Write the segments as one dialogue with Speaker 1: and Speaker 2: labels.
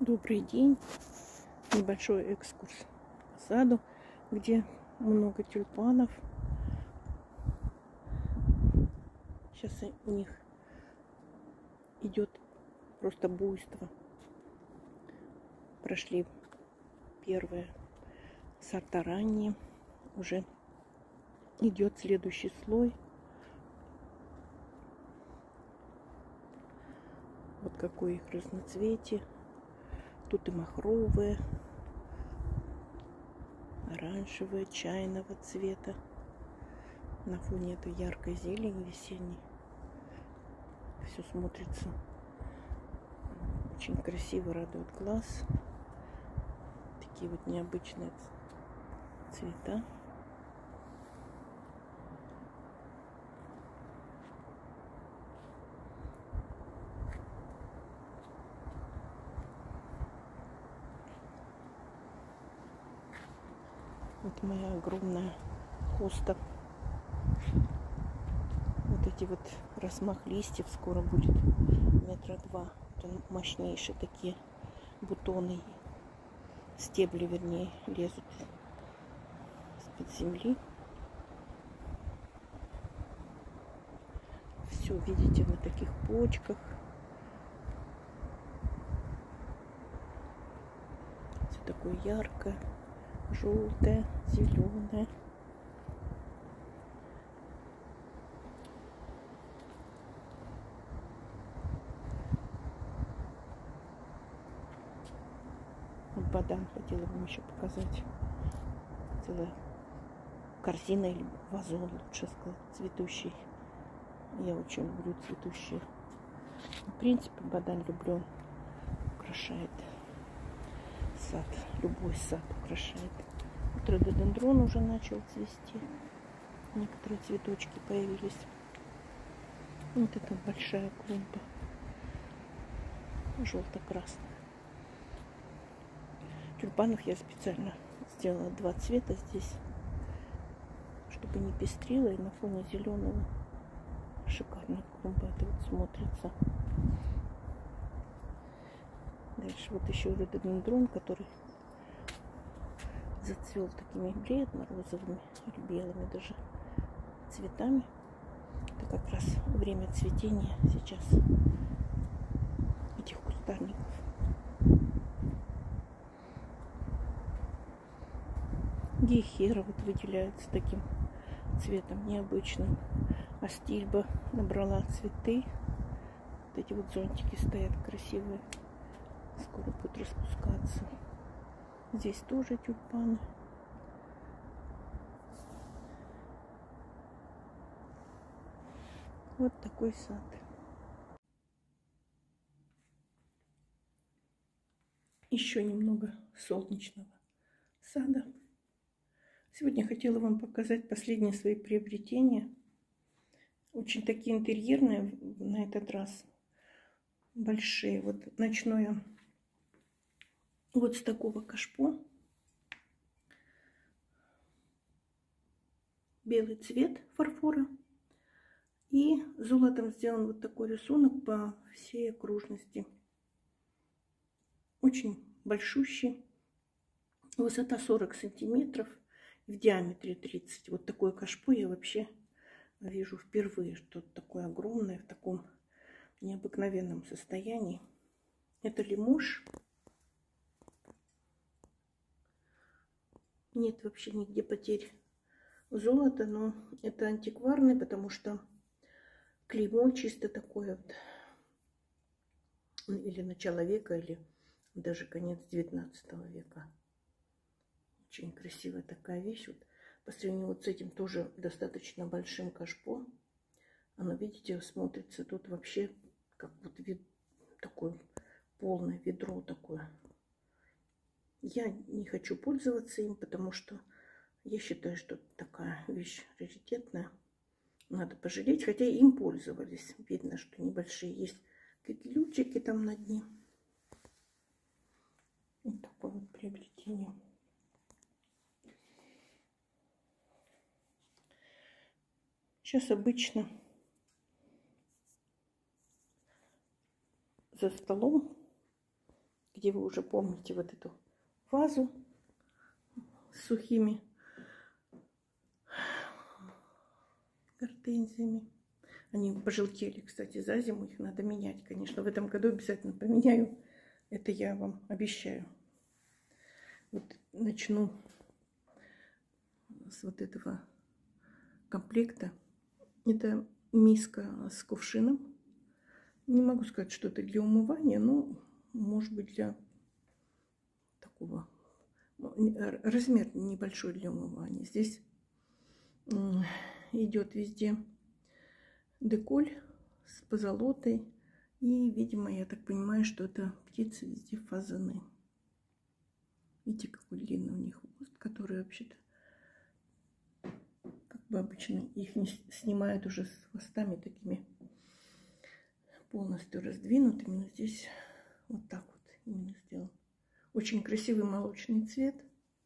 Speaker 1: Добрый день! Небольшой экскурс по саду, где много тюльпанов. Сейчас у них идет просто буйство. Прошли первые сорта ранние, уже идет следующий слой. Вот какое их разноцветие. Тут и махровые, оранжевые, чайного цвета. На фоне этой яркой зелени весенней все смотрится очень красиво, радует глаз. Такие вот необычные цвета. Вот моя огромная хоста. Вот эти вот размах листьев скоро будет 2 метра. Это мощнейшие такие бутоны, стебли, вернее, лезут из-под земли. Все видите на таких почках. Все такое яркое. Желтая, зеленая. Вот бадан хотела вам еще показать. Целая корзина или вазон, лучше сказать, цветущий. Я очень люблю цветущие. В принципе, бадан люблю. Украшает сад. Любой сад украшает. Вот рододендрон уже начал цвести. Некоторые цветочки появились. Вот это большая клумба. Желто-красная. Тюльпанов я специально сделала 2 цвета здесь, чтобы не пестрило, и на фоне зеленого шикарная клумба это вот смотрится. Дальше вот еще рододендрон, который зацвел такими бледно-розовыми или белыми даже цветами. Это как раз время цветения сейчас этих кустарников. Гейхера вот выделяется таким цветом необычным. Астильба набрала цветы. Вот эти вот зонтики стоят красивые. Скоро будут распускаться. Здесь тоже тюльпаны. Вот такой сад. Еще немного солнечного сада. Сегодня хотела вам показать последние свои приобретения. Очень такие интерьерные на этот раз. Большие. Вот ночное. Вот с такого кашпо. Белый цвет фарфора. И золотом сделан вот такой рисунок по всей окружности. Очень большущий. Высота 40 сантиметров. В диаметре 30. Вот такое кашпо я вообще вижу впервые. Что-то такое огромное в таком необыкновенном состоянии. Это лимож. Нет вообще нигде потерь золота, но это антикварный, потому что клеймо чисто такое вот, или начало века, или даже конец 19 века. Очень красивая такая вещь. Вот по сравнению вот с этим тоже достаточно большим кашпо. Оно, видите, смотрится тут вообще как вот вид, такое полное ведро такое. Я не хочу пользоваться им, потому что я считаю, что такая вещь раритетная. Надо пожалеть, хотя им пользовались. Видно, что небольшие есть капелючики там на дне. Вот такое вот приобретение. Сейчас обычно за столом где вы уже помните вот эту вазу с сухими гортензиями. Они пожелтели, кстати, за зиму. Их надо менять, конечно. В этом году обязательно поменяю. Это я вам обещаю. Вот начну с вот этого комплекта. Это миска с кувшином. Не могу сказать, что это для умывания, но может быть для такого. Размер небольшой для умывания. Здесь идет везде деколь с позолотой. И, видимо, я так понимаю, что это птицы везде фазаны. Видите, какой длинный у них хвост, который вообще-то, как бы обычно, их не снимают уже с хвостами такими полностью раздвинутыми. Но здесь вот так вот именно сделан. Очень красивый молочный цвет.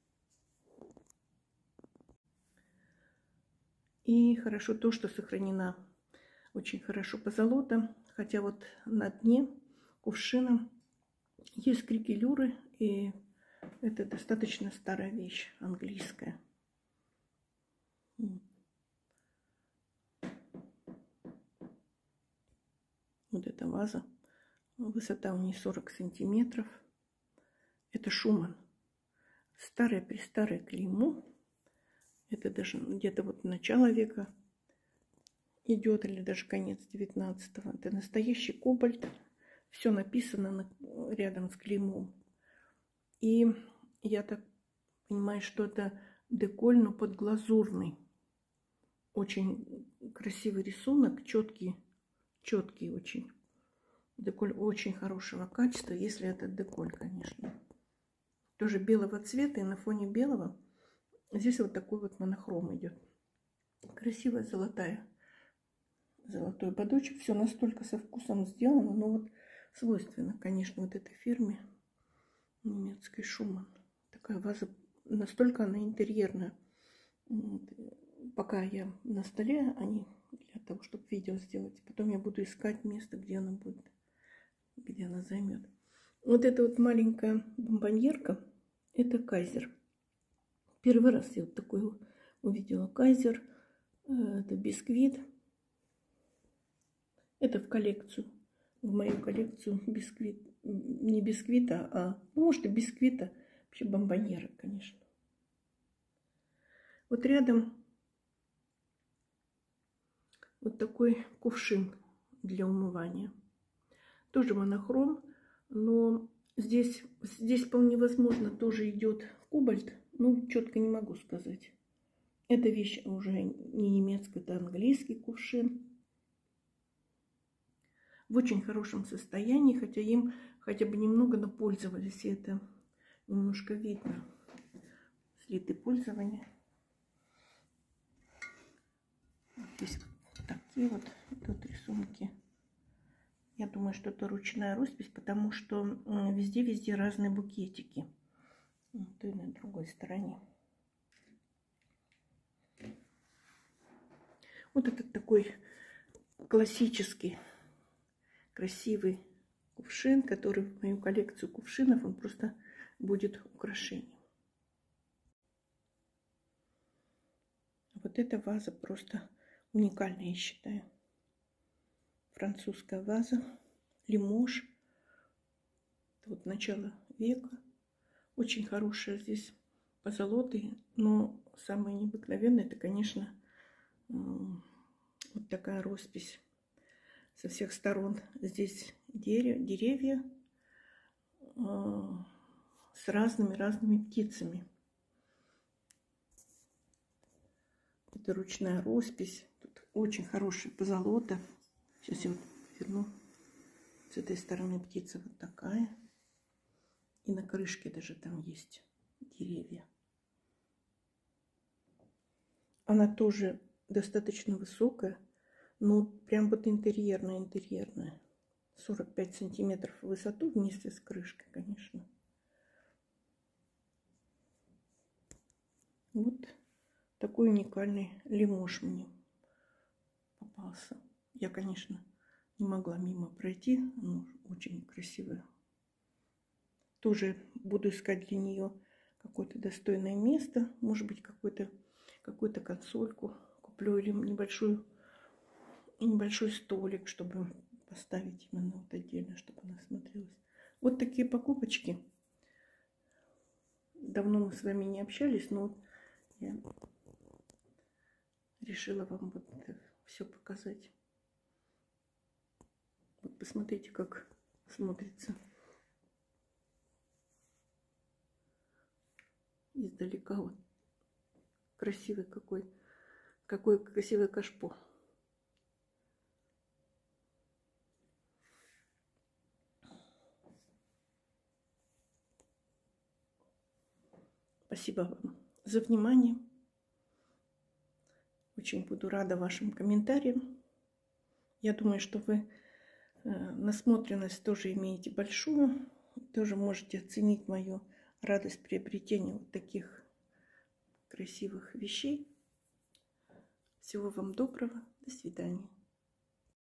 Speaker 1: И хорошо то, что сохранена очень хорошо позолота. Хотя вот на дне кувшина есть крикелюры. И это достаточно старая вещь, английская. Вот эта ваза. Высота у нее 40 сантиметров. Это Шуман. Старое-престарое клеймо. Это даже где-то вот начало века идет, или даже конец 19-го. Это настоящий кобальт. Все написано рядом с клеймом. И я так понимаю, что это деколь, но подглазурный. Очень красивый рисунок, четкий очень. Деколь очень хорошего качества, если это деколь, конечно. Тоже белого цвета, и на фоне белого здесь вот такой вот монохром идет. Красивая золотой ободочек. Все настолько со вкусом сделано, но вот свойственно, конечно, вот этой фирме немецкой Шуман. Такая ваза, настолько она интерьерная. Пока я на столе, они для того, чтобы видео сделать. Потом я буду искать место, где она будет, где она займет. Вот эта вот маленькая бомбоньерка, это Кайзер. Первый раз я вот такой увидела Кайзер. Это бисквит. Это в коллекцию. В мою коллекцию бисквит. Не бисквита, ну, может и бисквита. Вообще бомбоньера, конечно. Вот рядом вот такой кувшин для умывания. Тоже монохром, но здесь вполне возможно тоже идет кобальт. Ну, четко не могу сказать. Эта вещь уже не немецкая, это английский кувшин. В очень хорошем состоянии, хотя им хотя бы немного напользовались, и это немножко видно. Следы пользования. Здесь вот такие вот тут рисунки. Я думаю, что это ручная роспись, потому что везде вот букетики. Вот и на другой стороне. Вот этот такой классический, красивый кувшин, который в мою коллекцию кувшинов, он просто будет украшением. Вот эта ваза просто уникальная, я считаю. Французская ваза, Лимож. Это вот начало века. Очень хорошая здесь позолота, но самое необыкновенное, это, конечно, вот такая роспись со всех сторон. Здесь деревья с разными птицами. Это ручная роспись. Тут очень хорошая позолота. Сейчас я вот верну. С этой стороны птица вот такая. И на крышке даже там есть деревья. Она тоже достаточно высокая. Ну, прям вот интерьерная. 45 сантиметров в высоту вместе с крышкой, конечно. Вот такой уникальный Лимож мне попался. Я, конечно, не могла мимо пройти. Ну, очень красивая Тоже буду искать для нее какое-то достойное место. Может быть, какую-то консольку куплю или небольшой столик, чтобы поставить именно вот отдельно, чтобы она смотрелась. Вот такие покупочки. Давно мы с вами не общались, но вот я решила вам вот все показать. Вот посмотрите, как смотрится издалека. Вот красивый какой красивый кашпо. Спасибо вам за внимание. Очень буду рада вашим комментариям. Я думаю, что вы насмотренность тоже имеете большую. Тоже можете оценить мою радость приобретения вот таких красивых вещей. Всего вам доброго. До свидания.